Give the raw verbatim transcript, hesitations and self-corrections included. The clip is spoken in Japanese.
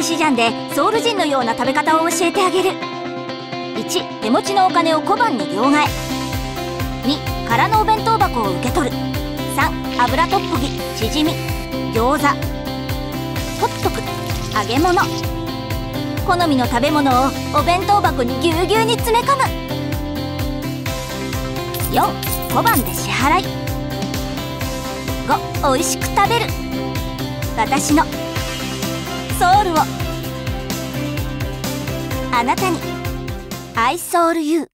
ンシジャンでソウル人のような食べ方を教えてあげる。いち手持ちのお金を小判に両替。に空のお弁当箱を受け取る。さん油トッポギ、チヂミ、餃子、ホットク、揚げ物。好みの食べ物をお弁当箱にぎゅうぎゅうに詰め込む。よん小判で支払い。ごおいしく食べる。私のソウルをあなたに。I soul you。